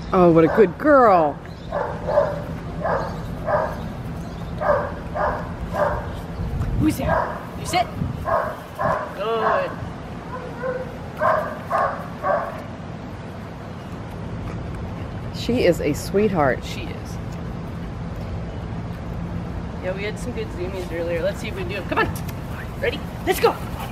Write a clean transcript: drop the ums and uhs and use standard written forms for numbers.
Oh, what a good girl. Who's there? You sit. Good. She is a sweetheart. She is. Yeah, we had some good zoomies earlier. Let's see if we can do it. Come on. Ready? Let's go.